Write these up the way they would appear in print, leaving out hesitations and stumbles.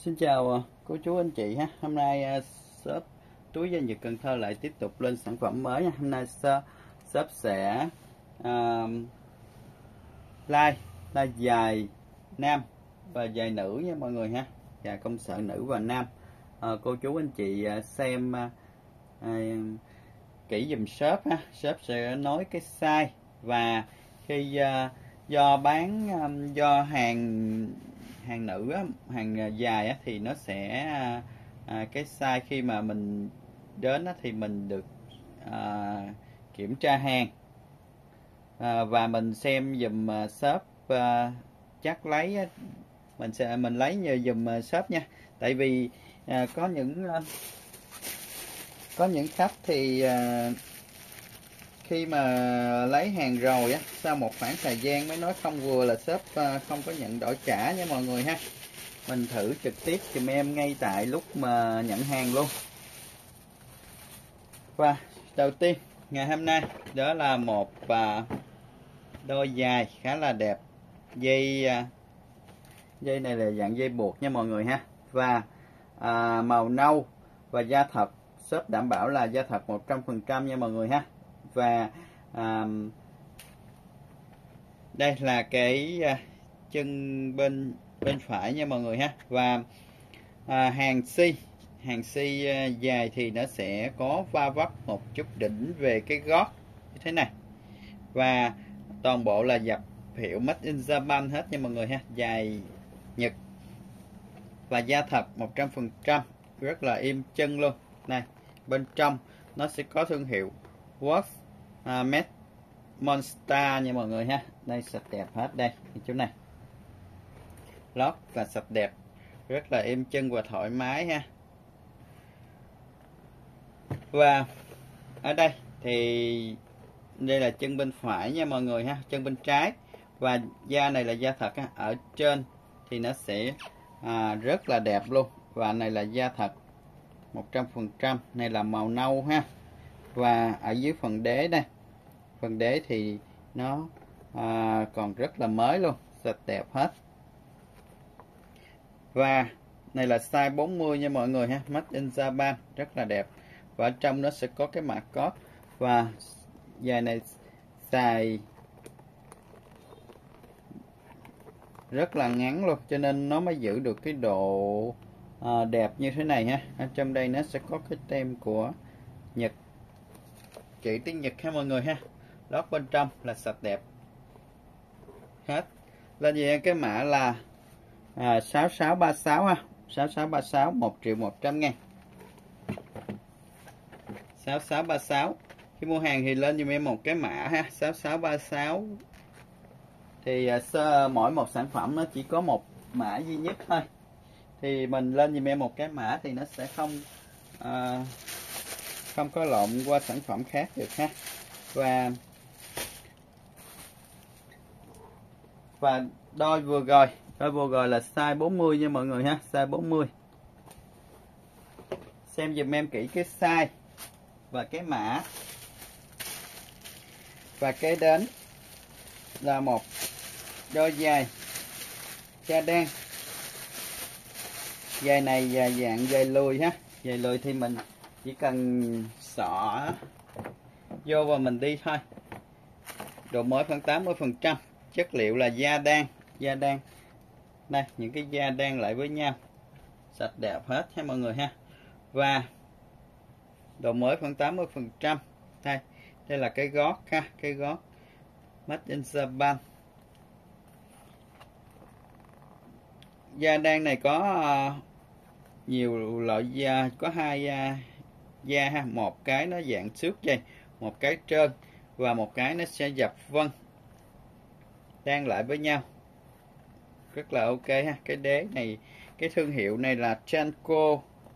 Xin chào cô chú anh chị ha. Hôm nay shop túi da Nhật Cần Thơ lại tiếp tục lên sản phẩm mới nha. Hôm nay shop sẽ like dài nam và dài nữ nha mọi người ha. Và công sở nữ và nam. Cô chú anh chị xem kỹ dùm shop ha. Shop sẽ nói cái size và khi do hàng nữ á, hàng dài á, thì nó sẽ cái size khi mà mình đến á, thì mình được kiểm tra hàng và mình xem dùm shop chắc lấy á, mình lấy nhờ dùm shop nha. Tại vì có những khách thì khi mà lấy hàng rồi á, sau một khoảng thời gian mới nói không vừa là shop không có nhận đổi trả nha mọi người ha. Mình thử trực tiếp giùm em ngay tại lúc mà nhận hàng luôn. Và đầu tiên ngày hôm nay đó là một đôi giày khá là đẹp. Dây này là dạng dây buộc nha mọi người ha. Và màu nâu và da thật, shop đảm bảo là da thật 100% nha mọi người ha. Và đây là cái chân bên phải nha mọi người ha. Và hàng si dài thì nó sẽ có va vấp một chút đỉnh về cái gót như thế này. Và toàn bộ là dập hiệu Made in Japan hết nha mọi người ha. Dài Nhật và da thật 100%, rất là êm chân luôn. Này, bên trong nó sẽ có thương hiệu Watch Made Monster nha mọi người ha. Đây sạch đẹp hết đây, chỗ này lót và sạch đẹp, rất là êm chân và thoải mái ha. Và ở đây thì đây là chân bên phải nha mọi người ha, chân bên trái. Và da này là da thật ha. Ở trên thì nó sẽ rất là đẹp luôn. Và này là da thật 100%, này là màu nâu ha. Và ở dưới phần đế đây, phần đế thì nó còn rất là mới luôn, sạch đẹp hết. Và này là size 40 nha mọi người ha, Made in Japan, rất là đẹp. Và ở trong nó sẽ có cái mạ code. Và giày này xài rất là ngắn luôn, cho nên nó mới giữ được cái độ đẹp như thế này ha. Ở trong đây nó sẽ có cái tem của Nhật, chỉ tiếng Nhật ha mọi người ha. Lót bên trong là sạch đẹp hết. Lên về cái mã là 6636 ha, 6636 1.100.000. 6636 khi mua hàng thì lên giùm em một cái mã ha, 6636 thì mỗi một sản phẩm nó chỉ có một mã duy nhất thôi. Thì mình lên giùm em một cái mã thì nó sẽ không có lộn qua sản phẩm khác được ha. Và đôi vừa rồi là size 40 nha mọi người ha, size 40. Xem giùm em kỹ cái size và cái mã. Và kế đến là một đôi giày da đen. Giày này dạng giày lùi ha. Giày lùi thì mình chỉ cần xỏ vô và mình đi thôi. Độ mới khoảng 80%. Chất liệu là da đan. Đây, những cái da đan lại với nhau, sạch đẹp hết ha mọi người ha. Và độ mới khoảng 80%. Đây là cái gót ha, cái gót Made in Japan. Da đan này có nhiều loại da, có hai da ha. Một cái nó dạng xước dây, một cái trơn, và một cái nó sẽ dập vân đan lại với nhau, rất là ok ha. Cái đế này, cái thương hiệu này là Chanco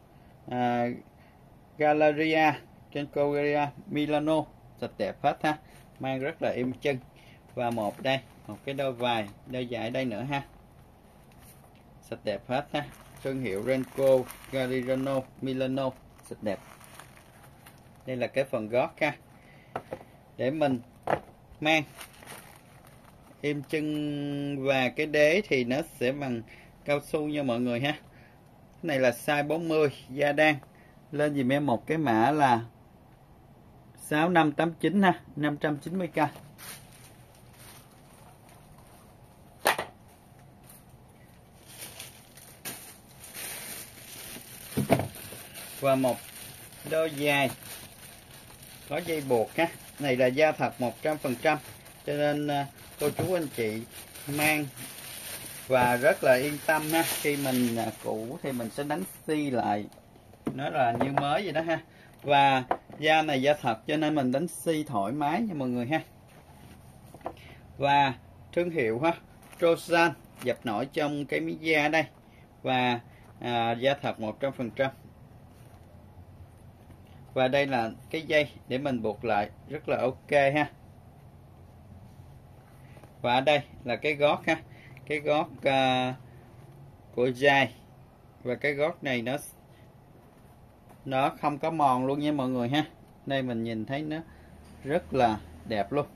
Galleria Milano, sạch đẹp hết ha, mang rất là êm chân. Và một cái đôi giày đây nữa ha, sạch đẹp hết ha, thương hiệu Renco Galliano Milano, sạch đẹp. Đây là cái phần gót ha, để mình mang êm chân. Và cái đế thì nó sẽ bằng cao su nha mọi người ha. này là size 40 da đan, lên dùm em một cái mã là 6589 ha, 590k. Và một đôi giày có dây buộc ha, này là da thật 100%, cho nên cô chú anh chị mang và rất là yên tâm ha. Khi mình cũ thì mình sẽ đánh xi lại nó là như mới vậy đó ha. Và da này da thật cho nên mình đánh xi thoải mái nha mọi người ha. Và thương hiệu ha, Trojan dập nổi trong cái miếng da đây. Và da thật 100%. Và đây là cái dây để mình buộc lại rất là ok ha. Và ở đây là cái gót ha, cái gót của giày. Và cái gót này nó không có mòn luôn nha mọi người ha. Đây mình nhìn thấy nó rất là đẹp luôn.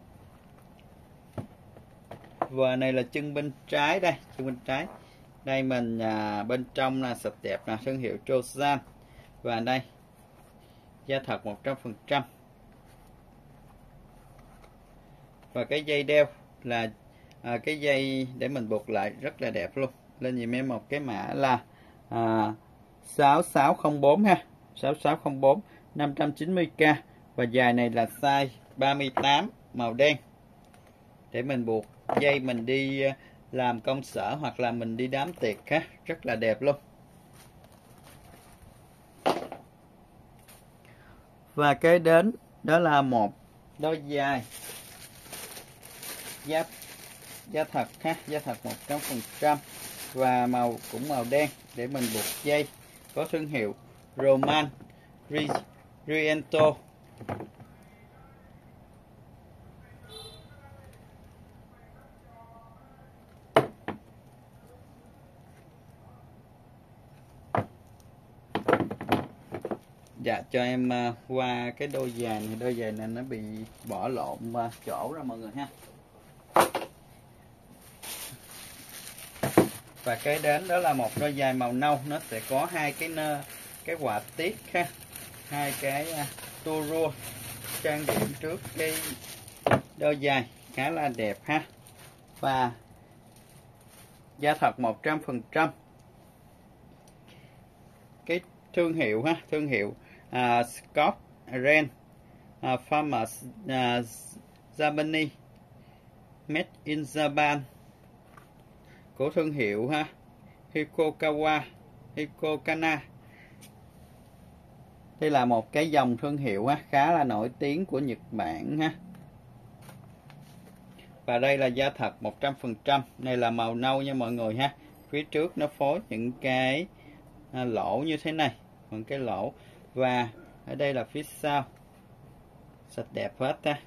Và này là chân bên trái đây, chân bên trái. Đây mình bên trong là sạch đẹp, là thương hiệu Trojan. Và đây da thật 100%. Và cái dây đeo là cái dây để mình buộc lại rất là đẹp luôn. Lên dùm em một cái mã là 6604 ha, 6604 590k. Và dài này là size 38 màu đen, để mình buộc dây mình đi làm công sở hoặc là mình đi đám tiệc ha, rất là đẹp luôn. Và kế đến đó là một đôi giày da thật ha, da thật 100% và màu cũng màu đen, để mình buộc dây, có thương hiệu Roman Riento. Dạ cho em qua cái đôi giày này, đôi giày này nó bị bỏ lộn chỗ ra mọi người ha. Và cái đến đó là một đôi giày màu nâu, nó sẽ có hai cái họa tiết ha, hai cái tua rua trang điểm trước cái đôi giày, khá là đẹp ha. Và da thật 100%. Cái thương hiệu ha, thương hiệu Scott Ren Farmers Germany, Made in Japan, của thương hiệu ha Hikokana. Đây là một cái dòng thương hiệu ha, khá là nổi tiếng của Nhật Bản ha. Và đây là da thật 100%. Này là màu nâu nha mọi người ha. Phía trước nó phối những cái lỗ như thế này, những cái lỗ. Và ở đây là phía sau, sạch đẹp hết ha.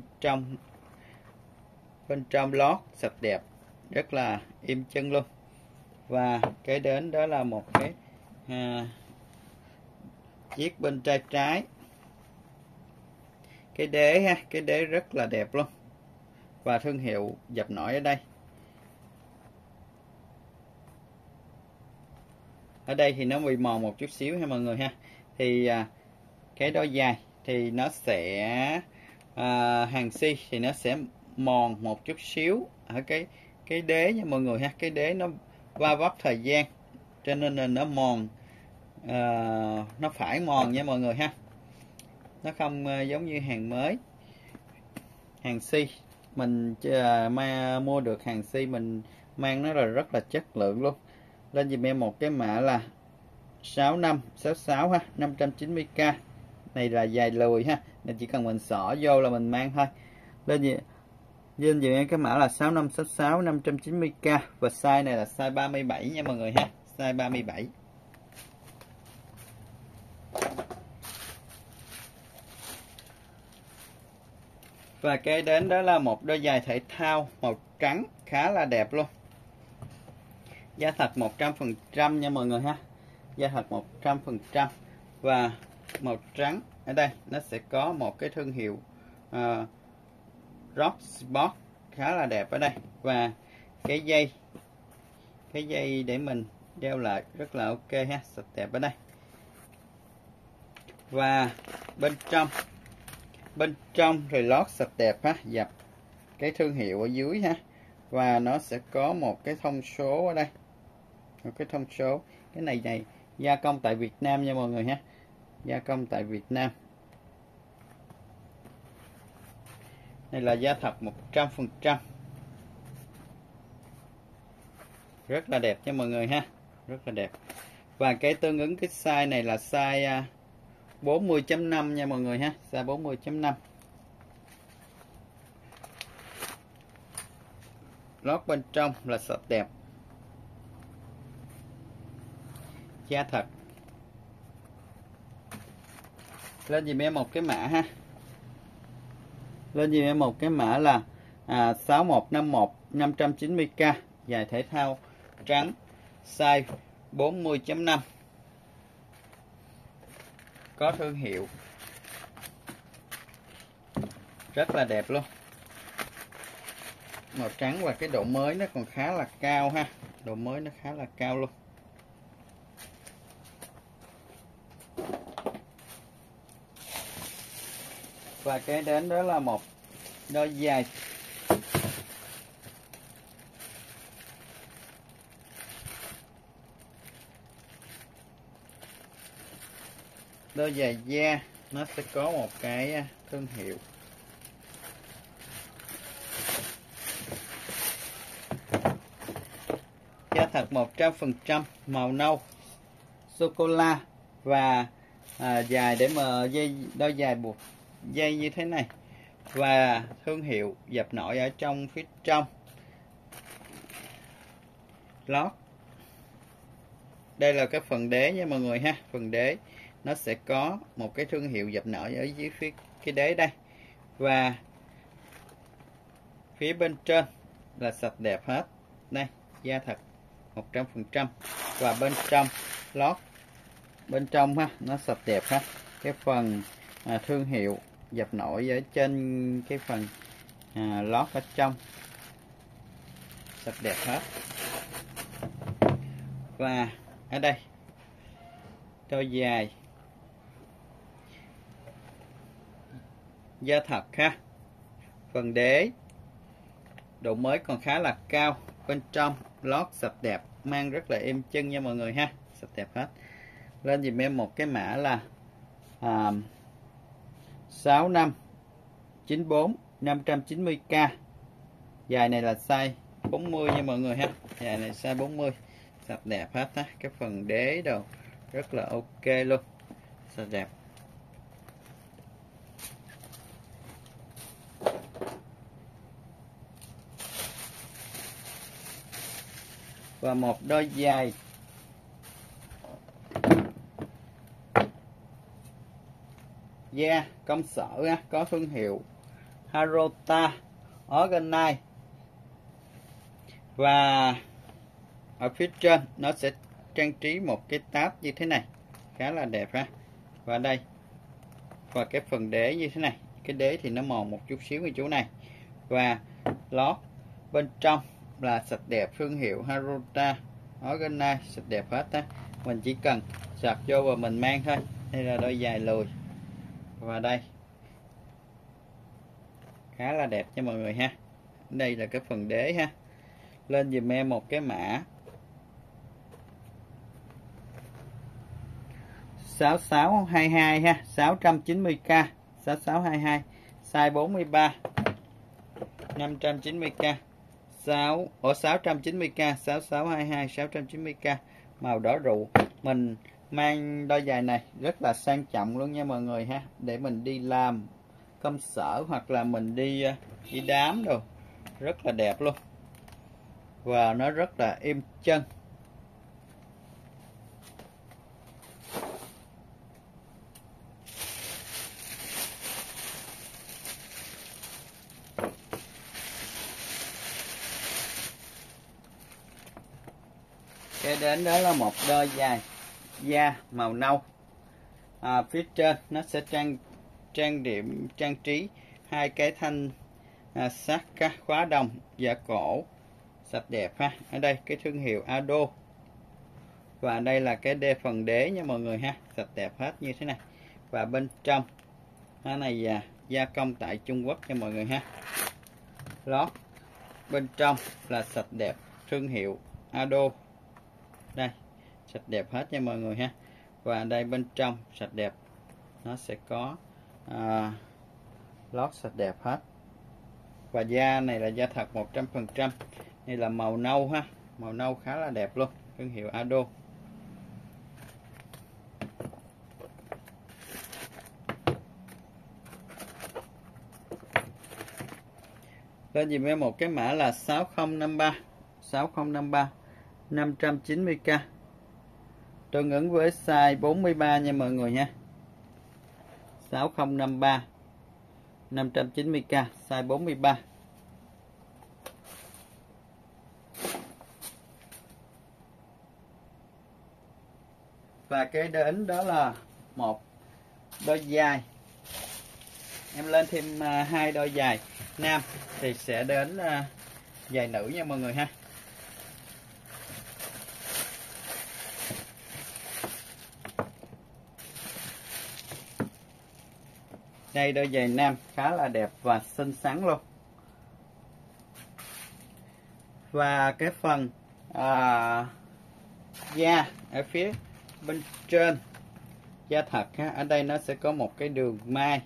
Bên trong lót sạch đẹp, rất là im chân luôn. Và cái đến đó là một cái chiếc bên trái, cái đế ha, cái đế rất là đẹp luôn. Và thương hiệu dập nổi ở đây. Ở đây thì nó bị mòn một chút xíu ha mọi người ha. Thì cái đôi giày thì nó sẽ hàng si thì nó sẽ mòn một chút xíu ở cái đế nha mọi người ha. Cái đế nó va vấp thời gian cho nên là nó mòn, nó phải mòn nha mọi người ha. Nó không giống như hàng mới, hàng si. Mình mua được hàng si mình mang nó là rất là chất lượng luôn. Lên dùm em một cái mã là 6566 ha, 590k. Này là dài lùi ha, nên chỉ cần mình xỏ vô là mình mang thôi. Lên dùm em cái mã là 6566 590k. Và size này là size 37 nha mọi người ha, size 37. Và kế đến đó là một đôi giày thể thao màu trắng, khá là đẹp luôn. Da thật 100% nha mọi người ha. Da thật 100%. Và màu trắng ở đây nó sẽ có một cái thương hiệu Rock Sport, khá là đẹp ở đây. Và cái dây để mình đeo lại rất là ok ha, sạch đẹp ở đây. Và bên trong rồi lót sạch đẹp ha, dập cái thương hiệu ở dưới ha, và nó sẽ có một cái thông số ở đây, một cái thông số. Cái này gia công tại Việt Nam nha mọi người ha, gia công tại Việt Nam. Đây là da thật 100%, rất là đẹp nha mọi người ha, rất là đẹp. Và cái tương ứng cái size này là size 40.5 nha mọi người ha, size 40.5. Lót bên trong là sạch đẹp, da thật. Lên dùm em một cái mã ha, lên dùm em một cái mã là 6151 590k, dài thể thao trắng, size 40.5, có thương hiệu, rất là đẹp luôn, màu trắng. Và cái độ mới nó còn khá là cao ha, độ mới nó khá là cao luôn. Và cái đến đó là một đôi giày da, nó sẽ có một cái thương hiệu. Da thật 100%, màu nâu sô cô la, và dài để mà đôi giày buộc dây như thế này, và thương hiệu dập nổi ở trong phía trong. Lót, đây là cái phần đế nha mọi người ha, phần đế nó sẽ có một cái thương hiệu dập nổi ở dưới phía cái đế đây. Và phía bên trên là sạch đẹp hết, đây da thật 100%. Và bên trong lót bên trong ha, nó sạch đẹp ha, cái phần thương hiệu dập nổi ở trên cái phần lót ở trong, sạch đẹp hết. Và ở đây đôi giày da thật ha, phần đế độ mới còn khá là cao, bên trong lót sạch đẹp, mang rất là êm chân nha mọi người ha, sạch đẹp hết. Lên dùm em một cái mã là 6594 590k, dài này là size 40 nha mọi người ha, dài này size 40, sạch đẹp hết á, cái phần đế đồ rất là ok luôn, sạch đẹp. Và một đôi giày da công sở á, có thương hiệu Harota Organize, và ở phía trên nó sẽ trang trí một cái tab như thế này, khá là đẹp ha. Và đây, và cái phần đế như thế này, cái đế thì nó mòn một chút xíu ở chỗ này. Và lót bên trong là sạch đẹp, thương hiệu Harota Organize, sạch đẹp hết á. Mình chỉ cần sạc vô và mình mang thôi. Đây là đôi giày lùi, và đây khá là đẹp cho mọi người ha. Đây là cái phần đế ha. Lên dùm em một cái mã 6622 ha, 690k, 6622, size 43, 590k, 690k, 6622, 690k, màu đỏ rượu. Mình mang đôi giày này rất là sang trọng luôn nha mọi người ha, để mình đi làm công sở hoặc là mình đi đám đồ, rất là đẹp luôn, và nó rất là êm chân. Kế đến đó là một đôi giày da màu nâu, phía trên nó sẽ trang trí hai cái thanh sắt khóa đồng giả cổ, sạch đẹp ha. Ở đây cái thương hiệu Ado, Và đây là cái phần đế nha mọi người ha, sạch đẹp hết như thế này. Và bên trong cái này gia công tại Trung Quốc nha mọi người ha. Lót bên trong là sạch đẹp, thương hiệu Ado. Đây, sạch đẹp hết nha mọi người ha. Và đây bên trong sạch đẹp, nó sẽ có lót sạch đẹp hết. Và da này là da thật 100%. Đây là màu nâu ha, màu nâu khá là đẹp luôn, thương hiệu Ado. Lên dùm em một cái mã là 6053 590k, tương ứng với size 43 nha mọi người nha. 6053 590k, size 43. Và kế đến đó là một đôi giày. Em lên thêm 2 đôi giày nam thì sẽ đến giày nữ nha mọi người ha. Đây đôi giày nam khá là đẹp và xinh xắn luôn. Và cái phần da ở phía bên trên da thật ha, ở đây nó sẽ có một cái đường may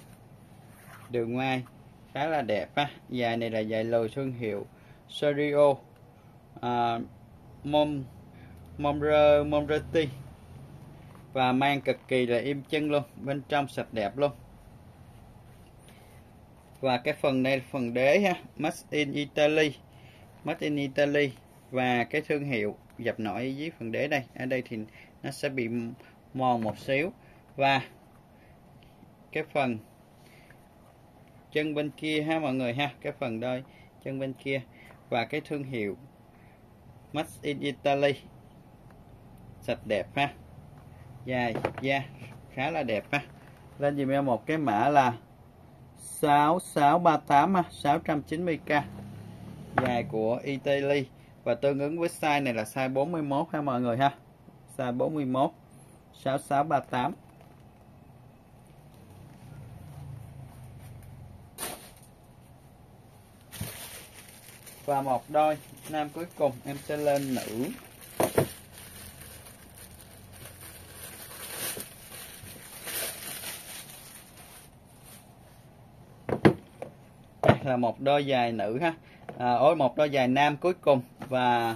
khá là đẹp ha. Giày này là giày lồi thương hiệu Serio Monreti, và mang cực kỳ là im chân luôn, bên trong sạch đẹp luôn. Và cái phần này phần đế ha, Made in Italy, và cái thương hiệu dập nổi dưới phần đế đây. Ở đây thì nó sẽ bị mòn một xíu. Và cái phần chân bên kia ha mọi người ha, cái phần đôi chân bên kia và cái thương hiệu Made in Italy, sạch đẹp ha, dài da khá là đẹp ha. Lên dùm em một cái mã là 6638 ha, 690k, dài của Italy và tương ứng với size này là size 41 ha mọi người ha, size 41, 6638. Và một đôi nam cuối cùng em sẽ lên nữ. Đây là một đôi giày nữ ha, một đôi giày nam cuối cùng. Và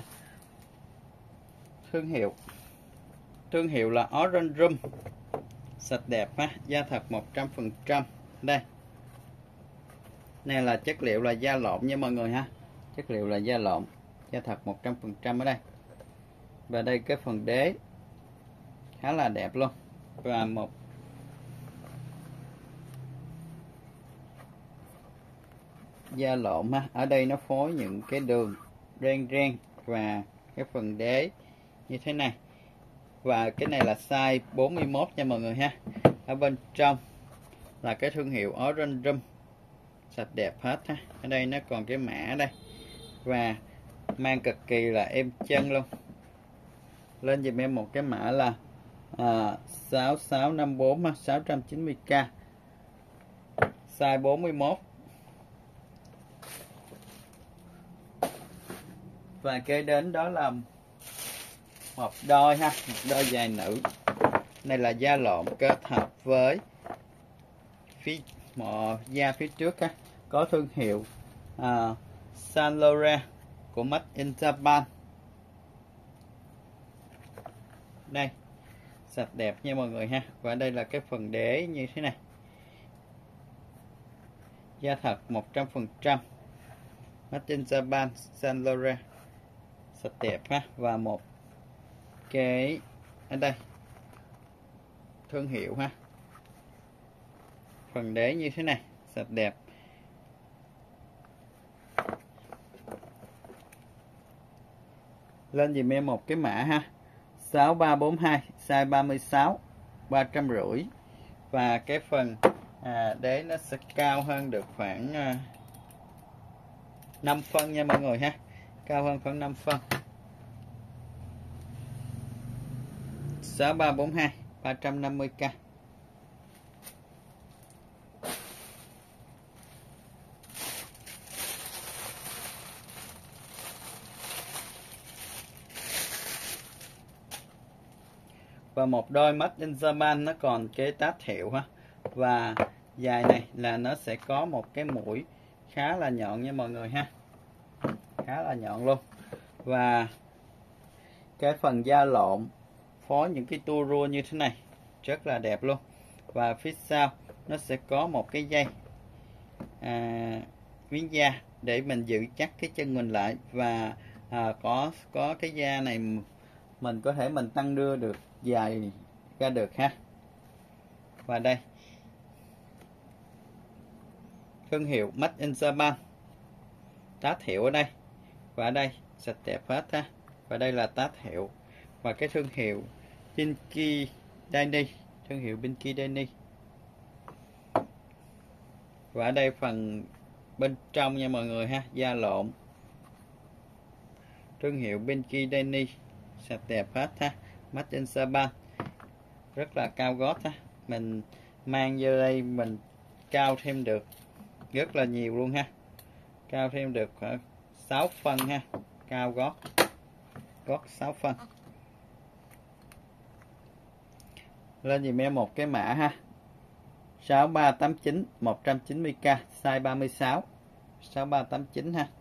thương hiệu là Orange Room, sạch đẹp ha, da thật 100%. Đây này là chất liệu là da lộn nha mọi người ha, chất liệu là da lộn, da thật 100% ở đây. Và đây cái phần đế khá là đẹp luôn. Và một da lộn ha, ở đây nó phối những cái đường ren và cái phần đế như thế này. Và cái này là size 41 nha mọi người ha. Ở bên trong là cái thương hiệu Orange Room, sạch đẹp hết ha. Ở đây nó còn cái mã đây và mang cực kỳ là êm chân luôn. Lên dùm em một cái mã là 6654 690k, size 41. Và kế đến đó là một đôi ha, một đôi giày nữ. Này là da lộn kết hợp với da phía trước ha, có thương hiệu Saint Laurent của Made in Japan. Đây, sạch đẹp nha mọi người ha. Và đây là cái phần đế như thế này, da thật 100%, Made in Japan, Saint Laurent, sạch đẹp ha. Và một cái ở đây thương hiệu ha, phần đế như thế này, sạch đẹp. Lên dùm em một cái mã ha, 6342, size 36, 350. Và cái phần đế nó sẽ cao hơn được khoảng 5 phân nha mọi người ha, cao hơn khoảng 5 phân. 6342 350k. Và một đôi Made in Japan nó còn cái tát hiệu ha. Và dài này là nó sẽ có một cái mũi khá là nhọn nha mọi người ha. Khá là nhọn luôn. Và cái phần da lộn phối những cái tua rua như thế này rất là đẹp luôn. Và phía sau nó sẽ có một cái dây miếng da để mình giữ chắc cái chân mình lại. Và có cái da này mình có thể mình tăng đưa được dài ra được ha. Và đây thương hiệu Made in Japan, tát hiệu ở đây và ở đây sạch đẹp hết ha. Và đây là tát hiệu và cái thương hiệu Pinky Daini, thương hiệu Pinky Daini. Và ở đây phần bên trong nha mọi người ha, da lộn thương hiệu Pinky Daini, sạch đẹp hết ha. Made in Japan, rất là cao gót ha. Mình mang vô đây mình cao thêm được rất là nhiều luôn ha. Cao thêm được khoảng 6 phân ha. Cao gót 6 phân. Lên dùm em một cái mã ha, 6389 190k, size 36, 6389 ha.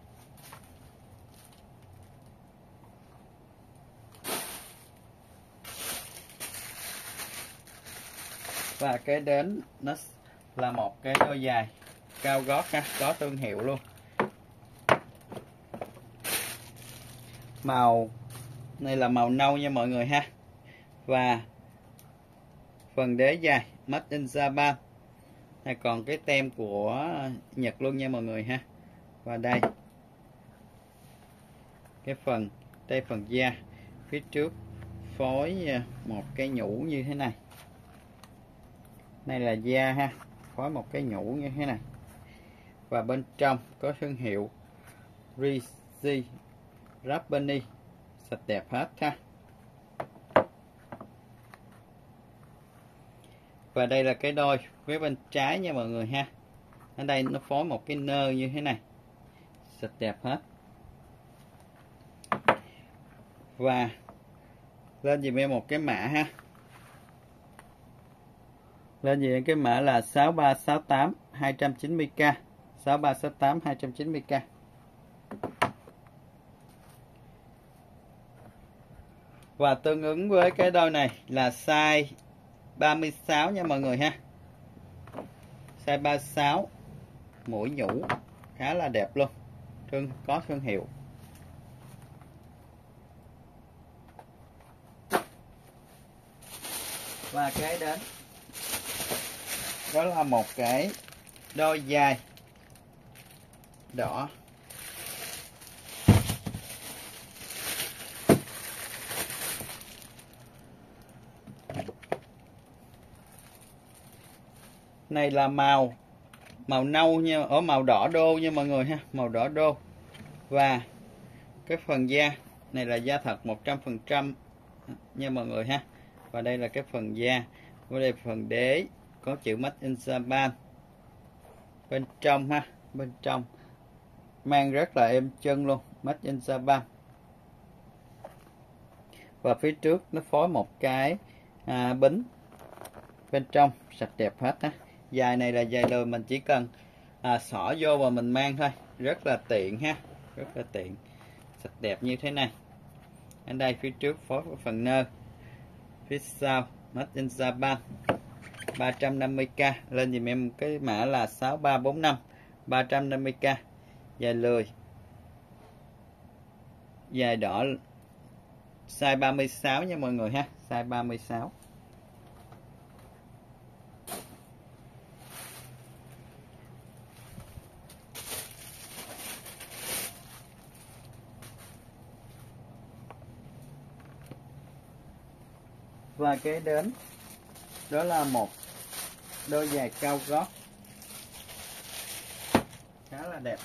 Và cái đến nó là một cái đôi giày cao gót ha, có thương hiệu luôn. Màu này là màu nâu nha mọi người ha. Và phần đế dài Made in Japan này, còn cái tem của Nhật luôn nha mọi người ha. Và đây cái phần đây phần da phía trước phối một cái nhũ như thế này. Đây là da ha, phối một cái nhũ như thế này. Và bên trong có thương hiệu Rishi Rabbani, sạch đẹp hết ha. Và đây là cái đôi phía bên trái nha mọi người ha. Ở đây nó phối một cái nơ như thế này, sạch đẹp hết. Và lên dùm em một cái mã ha. Lên dùm em cái mã là 6368 290k, 6368 290k. Và tương ứng với cái đôi này là size 36 nha mọi người ha. Size 36, mũi nhũ khá là đẹp luôn, có thương hiệu. Và cái đến đó là một cái đôi dài đỏ. Này là màu nâu nha, ở màu đỏ đô nha mọi người ha, màu đỏ đô. Và cái phần da này là da thật 100% nha mọi người ha. Và đây là cái phần da, ở đây phần đế có chữ Made in Japan. Bên trong ha, bên trong mang rất là êm chân luôn, Made in Japan. Và phía trước nó phối một cái bính bên trong, sạch đẹp hết á. Dài này là dài lười, mình chỉ cần xỏ vô và mình mang thôi, rất là tiện ha, rất là tiện, sạch đẹp như thế này. Ở đây phía trước phối phần nơ, phía sau Made in Japan, 350k. Lên dùm em cái mã là 6345 350k, dài lười, dài đỏ, size 36 nha mọi người ha, size 36. Và cái đến đó là một đôi giày cao gót khá là đẹp.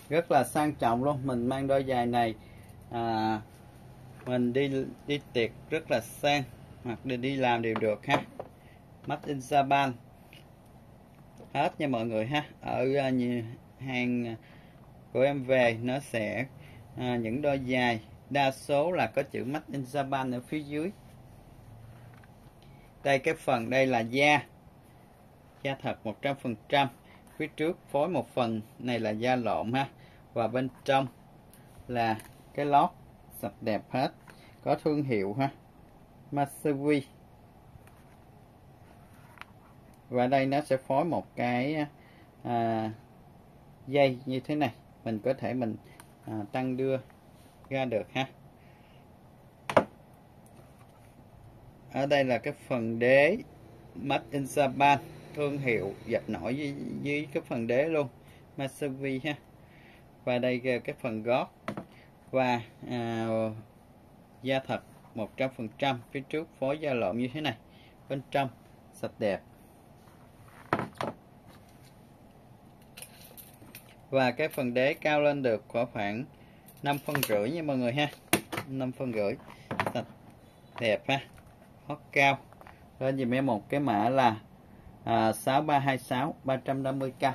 rất là sang trọng luôn. Mình mang đôi giày này mình đi tiệc rất là sang, hoặc đi làm đều được ha. Made in Japan hết nha mọi người ha. Ở hàng của em về nó sẽ những đôi giày đa số là có chữ Made in Japan ở phía dưới. Đây, cái phần đây là da thật 100%. Phía trước phối một phần này là da lộn ha, và bên trong là cái lót sạch đẹp hết, có thương hiệu ha, Matsubi. Và đây nó sẽ phối một cái dây như thế này, mình có thể mình tăng đưa ra được ha. Ở đây là cái phần đế Made in Japan, thương hiệu dập nổi dưới cái phần đế luôn, Matsubi ha. Và đây cái phần gót và da thật 100%, phía trước phối da lộn như thế này, bên trong sạch đẹp. Và cái phần đế cao lên được khoảng 5,5 phân nha mọi người ha, 5,5 phân, sạch đẹp ha, hót cao. Lên dùm em một cái mã là 6326 350k.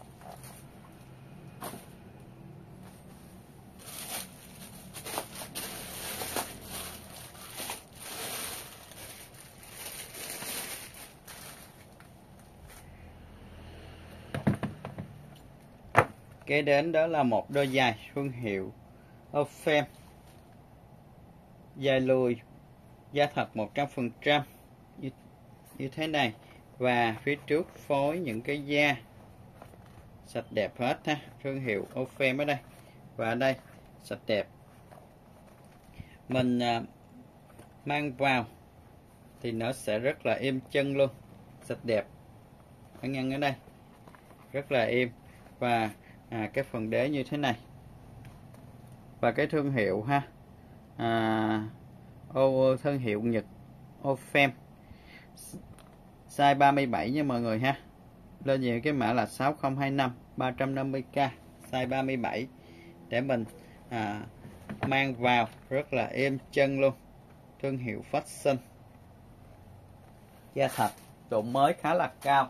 Kế đến đó là một đôi giày thương hiệu Oriflame, dài lùi, da thật 100% như thế này, và phía trước phối những cái da sạch đẹp hết ha, thương hiệu Oriflame ở đây và ở đây sạch đẹp. Mình mang vào thì nó sẽ rất là êm chân luôn, sạch đẹp. Ở ngăn ở đây rất là êm, và cái phần đế như thế này, và cái thương hiệu ha, thương hiệu Nhật Oriflame, size 37 nha mọi người ha. Lên nhiều cái mã là 6025 350k, size 37, để mình mang vào rất là êm chân luôn, thương hiệu Fashion, da thật, độ mới khá là cao.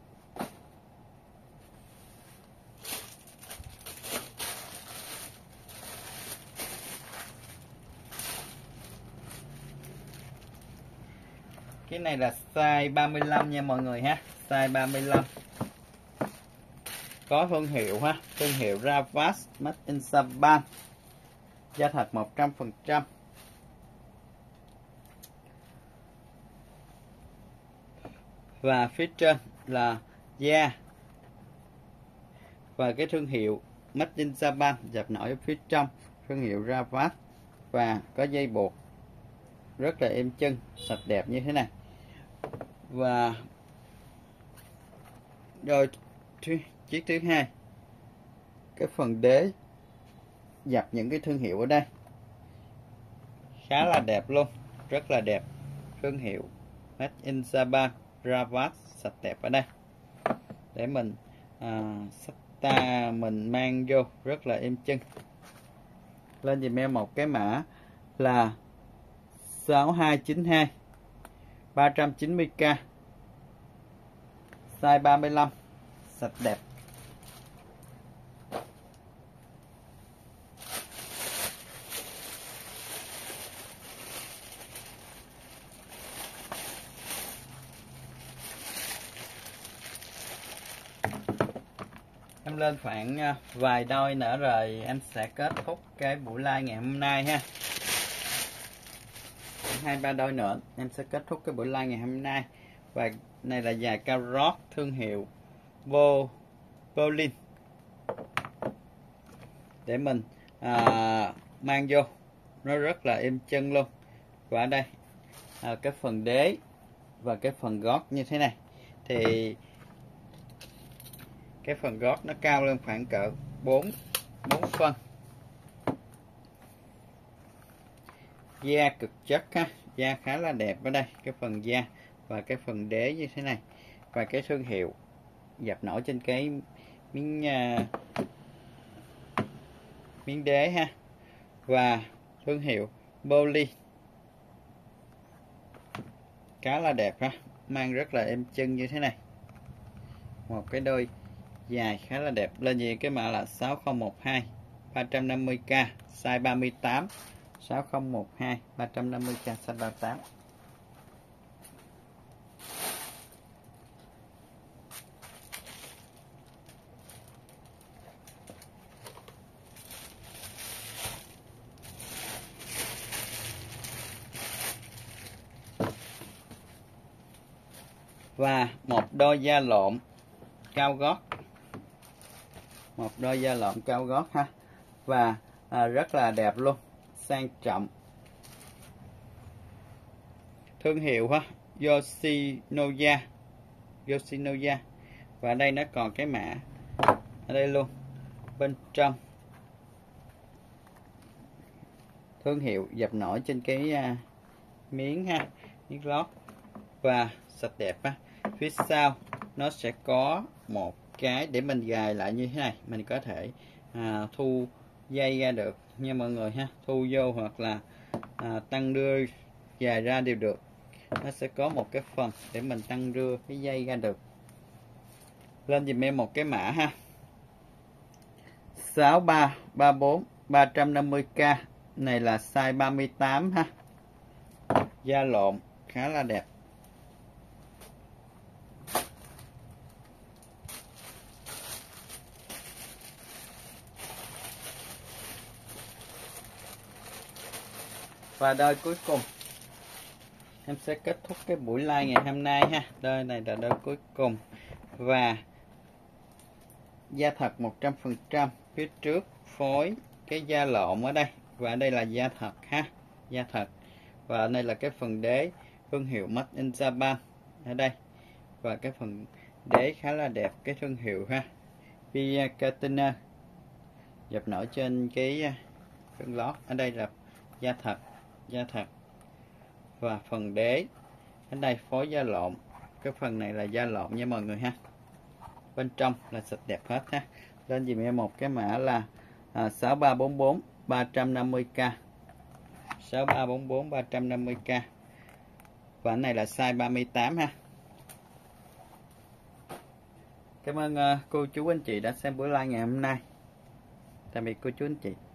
Cái này là size 35 nha mọi người ha, size 35. Có thương hiệu ha, thương hiệu Ravas, Made in Japan, da thật 100%. Và phía trên là da, và cái thương hiệu Made in Japan dập nổi ở phía trong, thương hiệu Ravas, và có dây buộc rất là êm chân, sạch đẹp như thế này. Và rồi chiếc thứ hai, cái phần đế dập những cái thương hiệu ở đây khá là đẹp luôn, rất là đẹp, thương hiệu Made in Japan, Ravas, sạch đẹp ở đây, để mình mình mang vô rất là êm chân. Lên dùm em một cái mã là 6292 390k, size 35, sạch đẹp. Em lên khoảng vài đôi nữa rồi em sẽ kết thúc cái buổi live ngày hôm nay ha. 2-3 đôi nữa em sẽ kết thúc cái buổi live ngày hôm nay. Và này là giày cao rót thương hiệu Bolin, để mình mang vô nó rất là êm chân luôn. Và ở đây cái phần đế và cái phần gót như thế này, thì cái phần gót nó cao lên khoảng cỡ 4 phân, da cực chất ha, da khá là đẹp ở đây, cái phần da và cái phần đế như thế này, và cái thương hiệu dập nổi trên cái miếng miếng đế ha. Và thương hiệu Poly, khá là đẹp ha, mang rất là êm chân như thế này. Một cái đôi dài khá là đẹp. Lên gì cái mã là 6012 350k, size 38. 6012 350k, size 38. Và một đôi da lộn cao gót, một đôi da lộn cao gót ha. Và rất là đẹp luôn, sang trọng. Thương hiệu ha, Yoshinoya. Yoshinoya. Và ở đây nó còn cái mã ở đây luôn, bên trong. Thương hiệu dập nổi trên cái miếng ha, miếng lót. Và sạch đẹp ha. Phía sau nó sẽ có một cái để mình gài lại như thế này, mình có thể thu dây ra được nha mọi người ha, thu vô hoặc là tăng đưa dài ra đều được. Nó sẽ có một cái phần để mình tăng đưa cái dây ra được. Lên dùm em một cái mã ha, 6334 350k, này là size 38 ha, da lộn khá là đẹp. Và đôi cuối cùng em sẽ kết thúc cái buổi live ngày hôm nay ha. Đôi này là đôi cuối cùng và da thật 100%, phía trước phối cái da lộn ở đây, và ở đây là da thật ha, da thật. Và ở đây là cái phần đế thương hiệu Made in Japan ở đây, và cái phần đế khá là đẹp, cái thương hiệu ha, Via Container dập nổi trên cái phần lót. Ở đây là da thật, da thật. Và phần đế ở đây phối da lộn, cái phần này là da lộn nha mọi người ha. Bên trong là sạch đẹp hết ha. Lên dùm em một cái mã là 6344 350k, 6344 350k. Và này là size 38 ha. Cảm ơn cô chú anh chị đã xem buổi live ngày hôm nay. Tạm biệt cô chú anh chị.